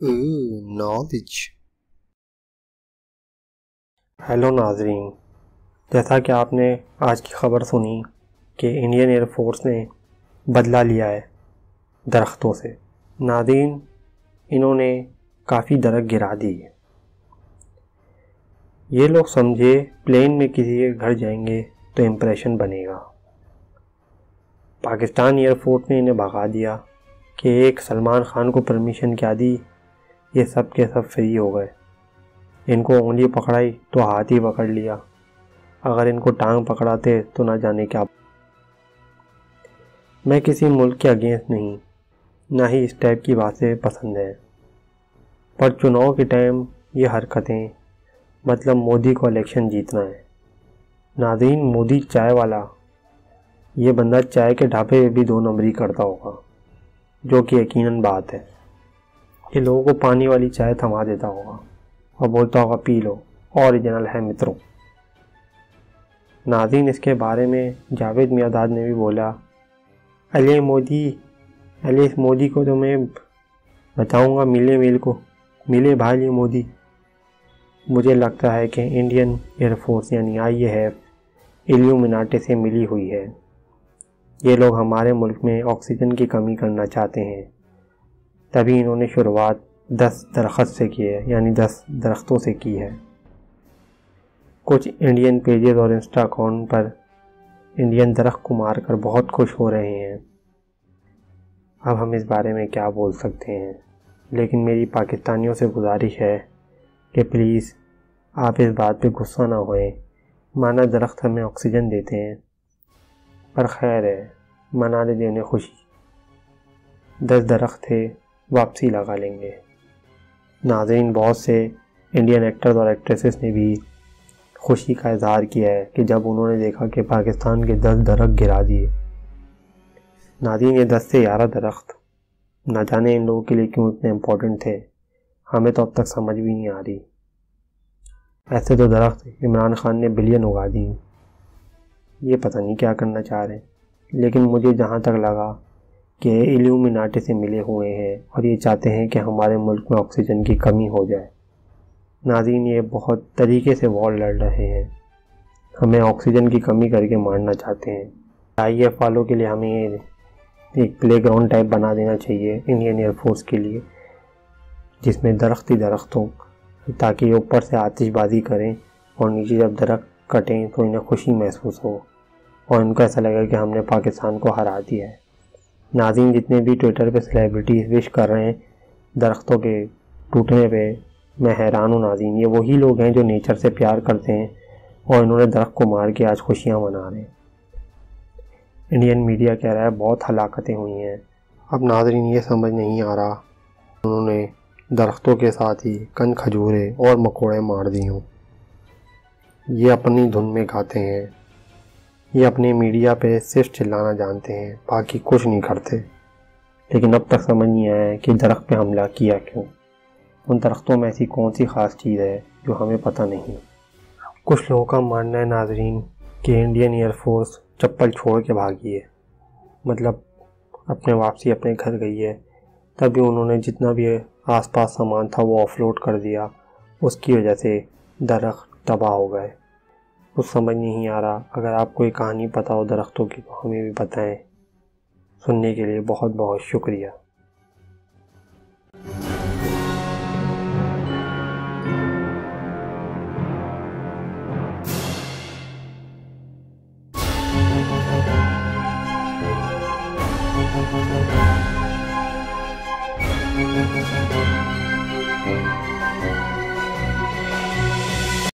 Knowledge. Hello नाजरीन, जैसा कि आपने आज की ख़बर सुनी कि इंडियन एयर फोर्स ने बदला लिया है दरख्तों से। नाज़रीन, इन्होंने काफ़ी दरख्त गिरा दी है। ये लोग समझे प्लेन में किसी के घर जाएंगे तो इम्प्रेशन बनेगा। पाकिस्तान एयर फोर्स ने इन्हें भगा दिया कि एक सलमान खान को परमिशन क्या दी, ये सब के सब फ्री हो गए। इनको उंगली पकड़ाई तो हाथ ही पकड़ लिया, अगर इनको टांग पकड़ाते तो ना जाने क्या। मैं किसी मुल्क के अगेंस्ट नहीं, ना ही इस टाइप की बातें पसंद है, पर चुनाव के टाइम ये हरकतें, मतलब मोदी को इलेक्शन जीतना है। नाज़रीन, मोदी चाय वाला, ये बंदा चाय के ढाबे पे भी 2 नंबरी करता होगा, जो कि यकीनन बात है। ये लोगों को पानी वाली चाय थमा देता होगा और बोलता होगा पी लो, ओरिजिनल है मित्रों। नाज़रीन, इसके बारे में जावेद मियाँदाद ने भी बोला, अले मोदी, अले इस मोदी को तो मैं बताऊंगा, मिले भाई ये मोदी। मुझे लगता है कि इंडियन एयर फोर्स यानी IAF इल्यूमिनाटी से मिली हुई है। ये लोग हमारे मुल्क में ऑक्सीजन की कमी करना चाहते हैं, तभी इन्होंने शुरुआत 10 दरख्त से की है, यानी 10 दरख्तों से की है। कुछ इंडियन पेजेस और इंस्टा अकाउंट पर इंडियन दरख्त को मार कर बहुत खुश हो रहे हैं। अब हम इस बारे में क्या बोल सकते हैं, लेकिन मेरी पाकिस्तानियों से गुजारिश है कि प्लीज़ आप इस बात पे गुस्सा ना होएं। माना दरख्त हमें ऑक्सीजन देते हैं, पर खैर है, मना दे देने खुशी। 10 दरख्त थे, वापसी लगा लेंगे। नाज़रीन, बहुत से इंडियन एक्टर्स और एक्ट्रेसेस ने भी खुशी का इजहार किया है कि जब उन्होंने देखा कि पाकिस्तान के 10 दरख्त गिरा दिए। नाज़रीन, ये 10 से 11 दरख्त ना जाने इन लोगों के लिए क्यों इतने इम्पोर्टेंट थे, हमें तो अब तक समझ भी नहीं आ रही। ऐसे तो दरख्त इमरान खान ने बिलियन उगा दी, ये पता नहीं क्या करना चाह रहे हैं। लेकिन मुझे जहाँ तक लगा कि इल्यूमिनाटी से मिले हुए हैं और ये चाहते हैं कि हमारे मुल्क में ऑक्सीजन की कमी हो जाए। नाज़रीन, ये बहुत तरीके से वॉर लड़ रहे हैं, हमें ऑक्सीजन की कमी करके मारना चाहते हैं। IAF वालों के लिए हमें एक प्ले ग्राउंड टाइप बना देना चाहिए इंडियन एयर फोर्स के लिए, जिसमें दरख्त ही दरख्त हों, ताकि ये ऊपर से आतिशबाजी करें और नीचे जब दरख्त कटें तो इन्हें खुशी महसूस हो और इनको ऐसा लगे कि हमने पाकिस्तान को हरा दिया है। नाज़रीन, जितने भी ट्विटर पे सेलिब्रिटीज़ विश कर रहे हैं दरख्तों के टूटने पे, मैं हैरान हूँ। नाज़रीन, ये वही लोग हैं जो नेचर से प्यार करते हैं और इन्होंने दरख्त को मार के आज खुशियाँ मना रहे हैं। इंडियन मीडिया कह रहा है बहुत हलाकतें हुई हैं। अब नाज़रीन, ये समझ नहीं आ रहा उन्होंने दरख्तों के साथ ही कन खजूरे और मकोड़े मार दी हों। ये अपनी धुन में गाते हैं, ये अपने मीडिया पे सिर्फ चिल्लाना जानते हैं, बाकी कुछ नहीं करते। लेकिन अब तक समझ नहीं आया है कि दरख्त पे हमला किया क्यों। उन दरख्तों में ऐसी कौन सी ख़ास चीज़ है जो हमें पता नहीं। कुछ लोगों का मानना है नाज़रीन कि इंडियन एयर फोर्स चप्पल छोड़ के भागी है, मतलब अपने वापसी अपने घर गई है, तभी उन्होंने जितना भी आसपास सामान था वो ऑफलोड कर दिया, उसकी वजह से दरख्त तबाह हो गए। कुछ समझ नहीं आ रहा। अगर आपको ये कहानी पता हो दरख्तों की तो हमें भी बताएं। सुनने के लिए बहुत बहुत शुक्रिया।